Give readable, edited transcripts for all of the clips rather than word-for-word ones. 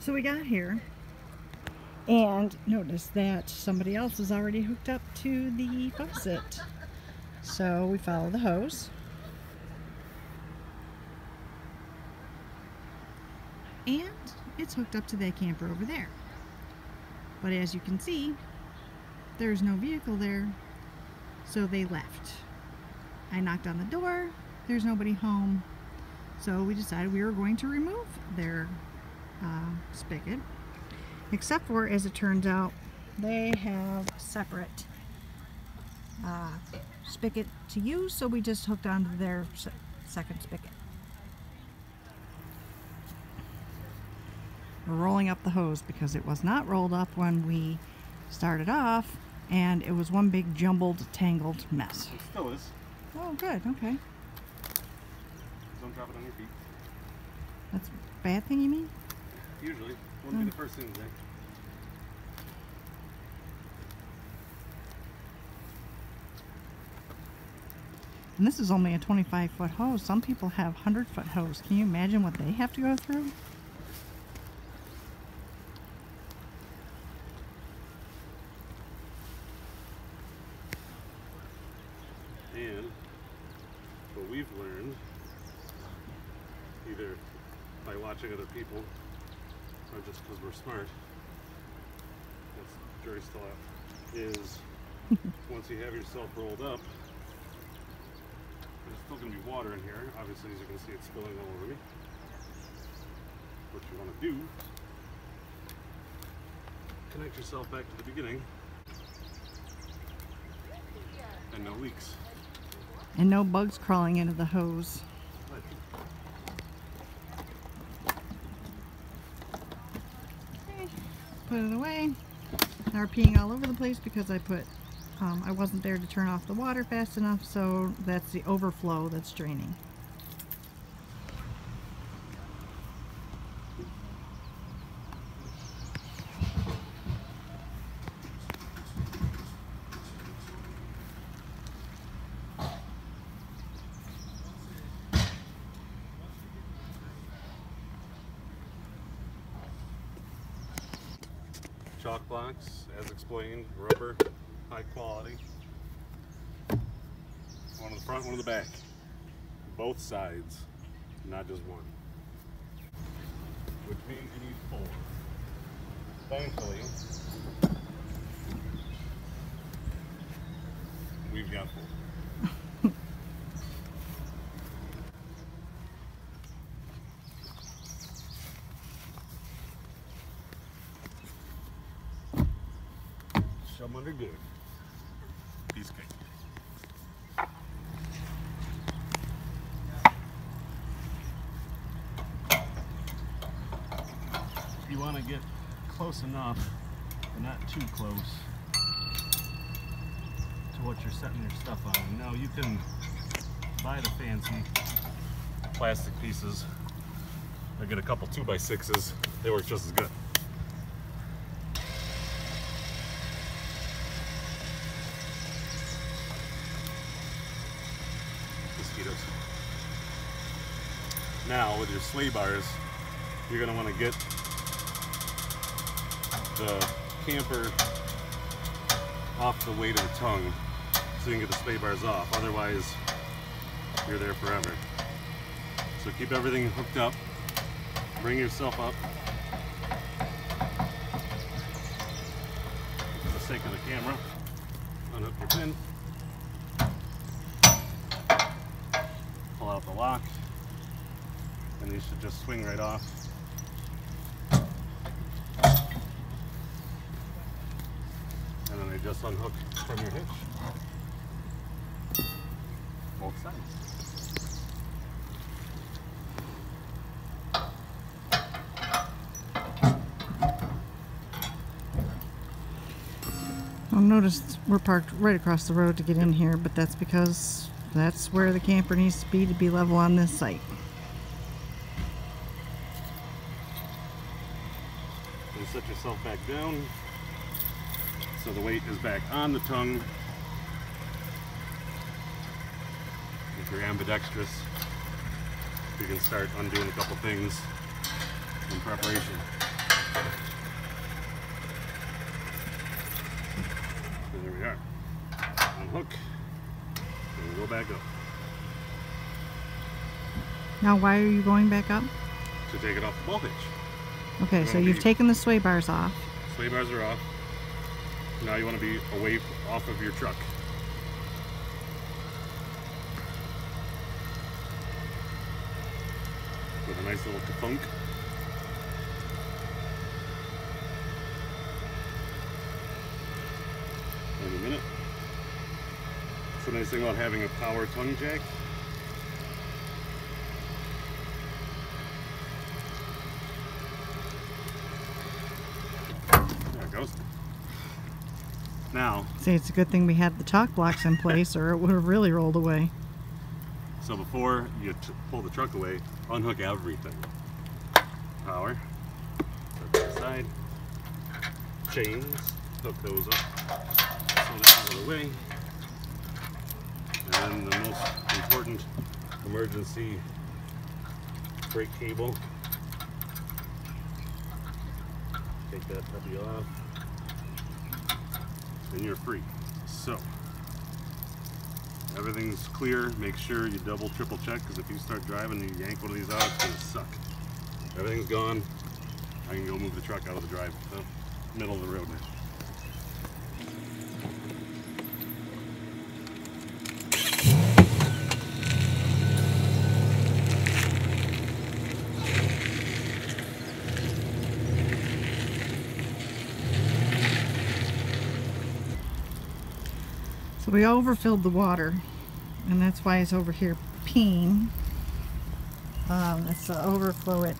So we got here and noticed that somebody else is already hooked up to the faucet. So we follow the hose. And it's hooked up to that camper over there. But as you can see, there's no vehicle there, so they left. I knocked on the door, there's nobody home, so we decided we were going to remove their spigot. Except for, as it turns out, they have a separate spigot to use, so we just hooked onto their second spigot. We're rolling up the hose because it was not rolled up when we started off, and it was one big jumbled, tangled mess. It still is. Oh, good. Okay. Don't drop it on your feet. That's a bad thing, you mean? Usually. Wouldn't be the first thing today. And this is only a 25-foot hose. Some people have 100-foot hose. Can you imagine what they have to go through? And what we've learned, either by watching other people or just because we're smart, that's jury's still out, is once you have yourself rolled up, there's still going to be water in here. Obviously, as you can see, it's spilling all over me. What you want to do, connect yourself back to the beginning, and no leaks. And no bugs crawling into the hose. Okay, put it away. Now we're peeing all over the place because I wasn't there to turn off the water fast enough, so that's the overflow that's draining. Chalk blocks, as explained, rubber, high quality. One on the front, one on the back. Both sides, not just one. Which means you need 4. Thankfully, we've got 4. Shove them under good. Piece of cake. You want to get close enough, but not too close, to what you're setting your stuff on. Now you can buy the fancy plastic pieces. I get a couple 2x6s. They work just as good. Mosquitoes. Now with your sway bars, you're going to want to get the camper off the weight of the tongue so you can get the sway bars off. Otherwise, you're there forever. So keep everything hooked up. Bring yourself up. For the sake of the camera, unhook your pin. Pull out the lock, and these should just swing right off. And then they just unhook from your hitch. Both sides. I'll notice we're parked right across the road to get in here, but that's because that's where the camper needs to be level on this site. And set yourself back down so the weight is back on the tongue. If you're ambidextrous, you can start undoing a couple things in preparation. And there we are. Unhook and go back up. Now, why are you going back up? To take it off the ball hitch. Okay, so you've taken the sway bars off. Sway bars are off. Now you want to be away off of your truck. With a nice little ka-thunk. Any minute. That's the nice thing about having a power tongue jack. There it goes. Now, see, it's a good thing we had the chalk blocks in place, or it would have really rolled away. so before you pull the truck away, unhook everything. Power, set that aside. Chains, hook those up, so they're out of the way. And then the most important emergency brake cable. Take that puppy off. And you're free. So, everything's clear. Make sure you double, triple check, because if you start driving and you yank one of these out, it's going to suck. Everything's gone. I can go move the truck out of the middle of the road now. So we overfilled the water, and that's why it's over here peeing. It's the overflow. It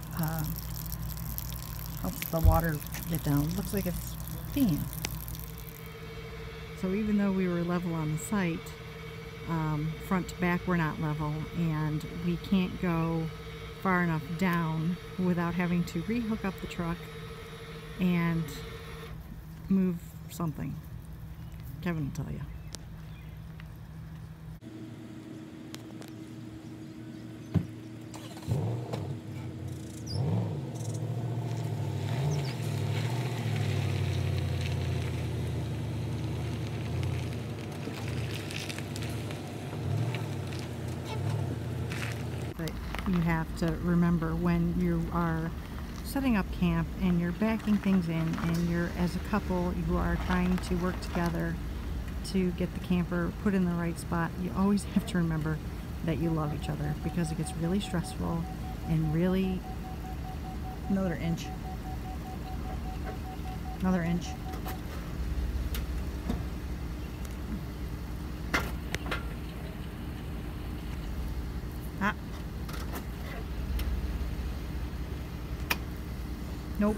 helps the water get down. Looks like it's peeing. So even though we were level on the site, front to back we're not level, and we can't go far enough down without having to rehook up the truck and move something. Kevin will tell you. But you have to remember, when you are setting up camp and you're backing things in, and you're, as a couple, you are trying to work together to get the camper put in the right spot, you always have to remember that you love each other, because it gets really stressful and really... Another inch. Another inch. Ah. Nope.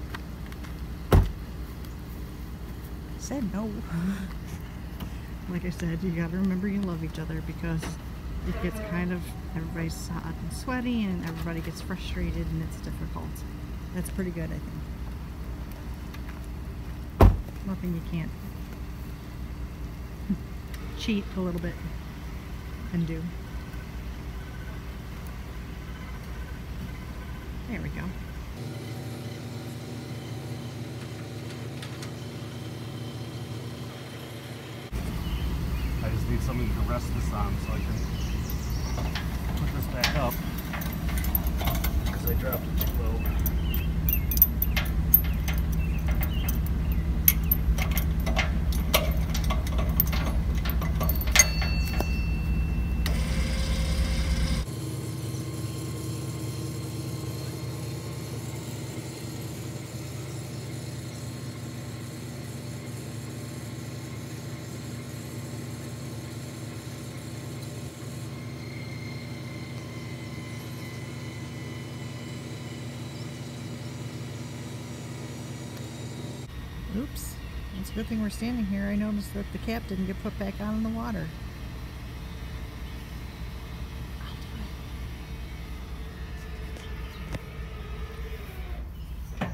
Said no. Like I said, you gotta remember you love each other, because it gets kind of, everybody's hot and sweaty and everybody gets frustrated and it's difficult. That's pretty good, I think. Nothing you can't cheat a little bit and do. There we go. I just need something to rest this on so I can put this back up, because I dropped it too low. Oops. It's a good thing we're standing here. I noticed that the cap didn't get put back on in the water. I'll do it.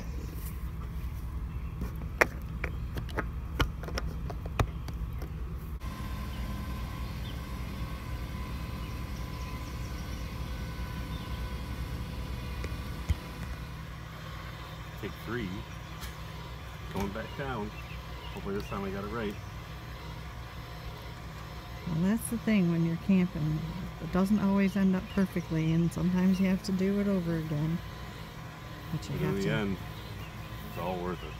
Take 3. Going back down. Hopefully this time I got it right. Well, that's the thing when you're camping. It doesn't always end up perfectly, and sometimes you have to do it over again. But you But have in to. the end, it's all worth it.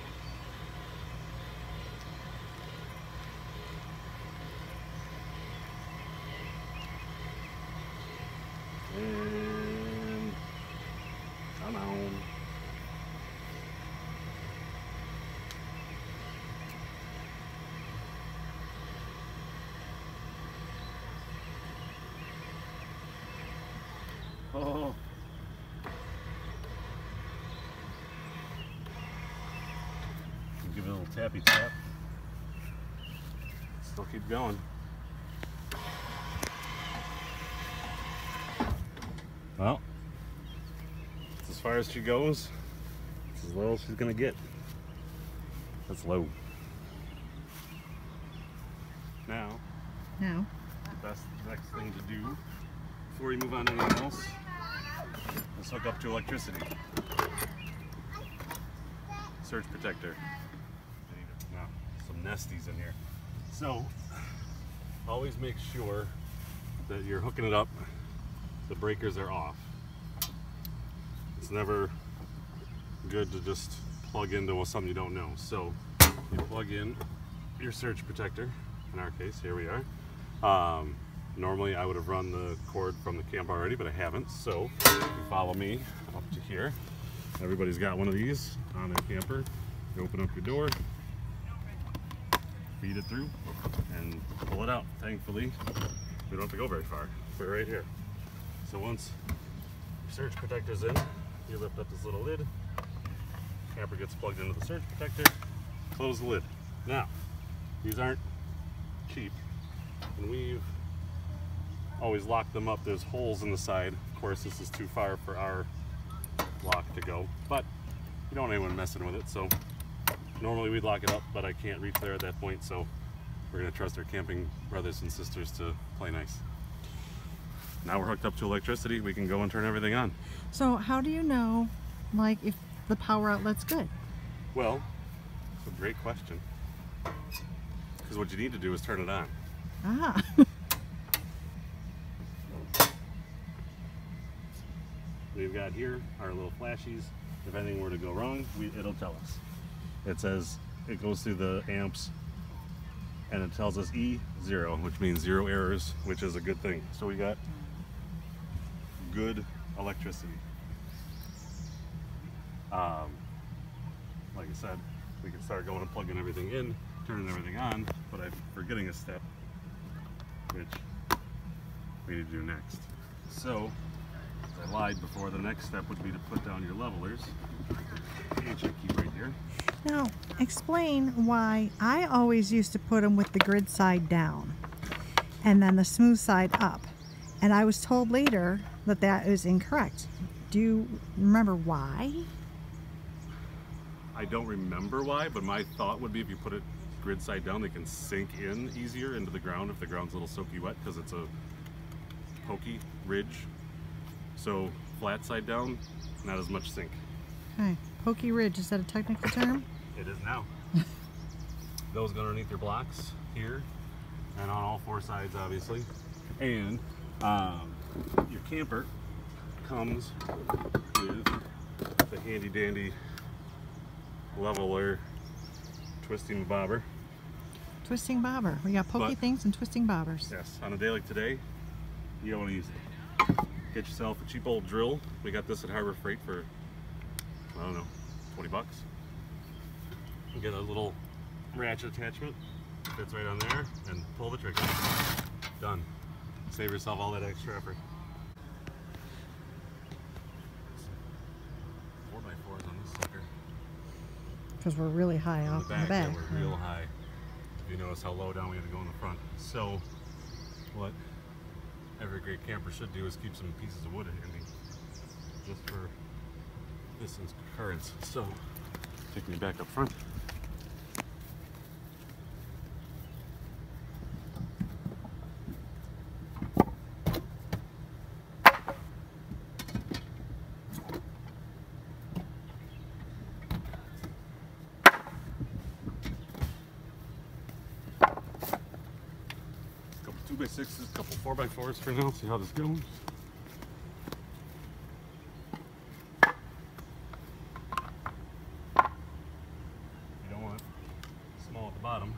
And come on. Oh. Give it a little tappy tap. Still keep going. Well, it's as far as she goes. It's as low as she's gonna get. That's low. Now, the next thing to do before you move on to anything else is hook up to electricity. Surge protector. Now, some nesties in here. So, always make sure that you're hooking it up, the breakers are off. It's never good to just plug into something you don't know. So, you plug in your surge protector. In our case, here we are. Normally I would have run the cord from the camp already, but I haven't. So, you follow me up to here. Everybody's got one of these on their camper. You open up your door, feed it through, and pull it out. Thankfully, we don't have to go very far. We're right here. So once your surge protector's in, you lift up this little lid. Camper gets plugged into the surge protector. Close the lid. Now, these aren't cheap, and we've always locked them up. There's holes in the side. Of course, this is too far for our lock to go, but you don't want anyone messing with it, so normally we'd lock it up, but I can't reach there at that point, so we're going to trust our camping brothers and sisters to play nice. Now we're hooked up to electricity, we can go and turn everything on. So how do you know, like, if the power outlet's good? Well, it's a great question, because what you need to do is turn it on. Ah. We've got here our little flashies. If anything were to go wrong, it'll tell us. It says it goes through the amps and it tells us E0, which means 0 errors, which is a good thing. So we got good electricity. Like I said, we can start going and plugging everything in, turning everything on, but I'm forgetting a step, which we need to do next. So, I lied before, the next step would be to put down your levelers, which I keep right here. Now, explain why I always used to put them with the grid side down and then the smooth side up. And I was told later that that is incorrect. Do you remember why? I don't remember why, but my thought would be if you put it grid side down, they can sink in easier into the ground if the ground's a little soaky wet, because it's a pokey ridge. So flat side down, not as much sink. Okay, pokey ridge, is that a technical term? It is now. Those go underneath your blocks here, and on all 4 sides, obviously. And your camper comes with the handy dandy leveler twisting bobber. Twisting bobber. We got pokey But- things and twisting bobbers. Yes, on a day like today, you don't want to use it. Get yourself a cheap old drill. We got this at Harbor Freight for, I don't know, 20 bucks. You get a little ratchet attachment, fits right on there, and pull the trigger. Done. Save yourself all that extra effort. 4x4s on this sucker. Because we're really high On off the in the back, back. yeah, we're real high. If you notice how low down we had to go in the front. So, what every great camper should do is keep some pieces of wood handy, just for this occurrence. So, take me back up front. 4x6s, a couple 4x4s for now, see how this goes. You don't want it small at the bottom.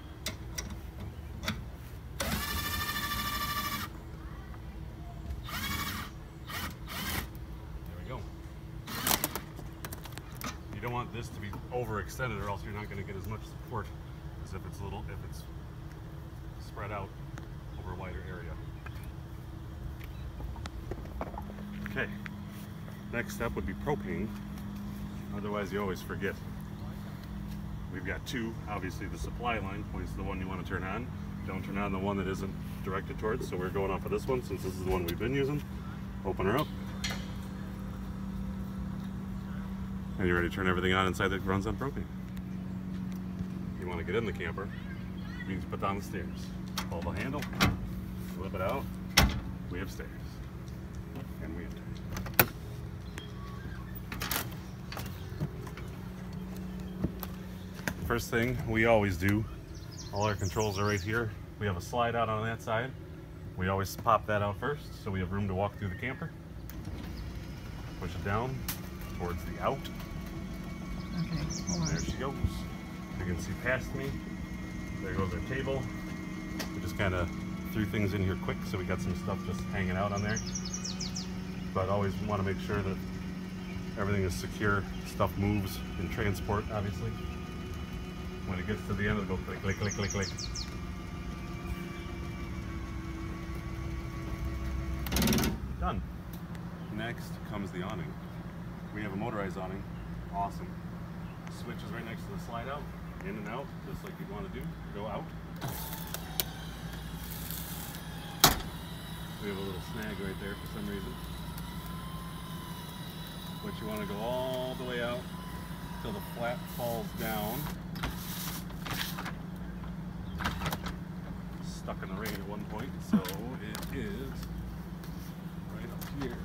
There we go. You don't want this to be overextended, or else you're not going to get as much support as if it's spread out over a wider area. Okay, next step would be propane. Otherwise you always forget. We've got two, obviously the supply line points to the one you want to turn on. Don't turn on the one that isn't directed towards, so we're going off of this one since this is the one we've been using. Open her up. And you're ready to turn everything on inside that runs on propane. You want to get in the camper, means put down the stairs. Pull the handle, flip it out, we have stairs. And we enter. First thing we always do, all our controls are right here. We have a slide out on that side. We always pop that out first so we have room to walk through the camper. Push it down towards the out. Okay, hold on. There she goes. You can see past me. There goes our table. We just kind of threw things in here quick, so we got some stuff just hanging out on there. But always want to make sure that everything is secure. Stuff moves in transport, obviously. When it gets to the end, it'll go click, click, click, click, click. Done. Next comes the awning. We have a motorized awning. Awesome. Switch is right next to the slide out, in and out, just like you'd want to do. Go out. We have a little snag right there for some reason. But you want to go all the way out till the flap falls down. Stuck in the rain at one point, so it is right up here.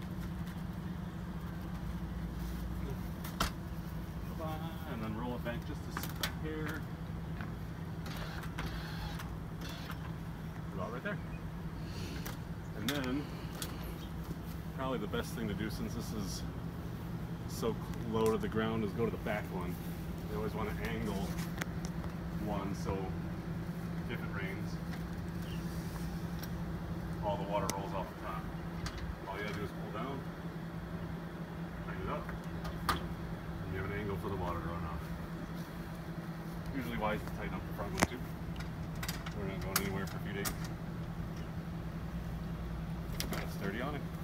And then roll it back just a hair. About right there. And then, probably the best thing to do, since this is so low to the ground, is go to the back one. You always want to angle one so if it rains, all the water rolls off the top. All you gotta do is pull down, tighten it up, and you have an angle for the water to run off. Usually wise to tighten up the front one too. We're not going anywhere for a few days. Got a sturdy on it.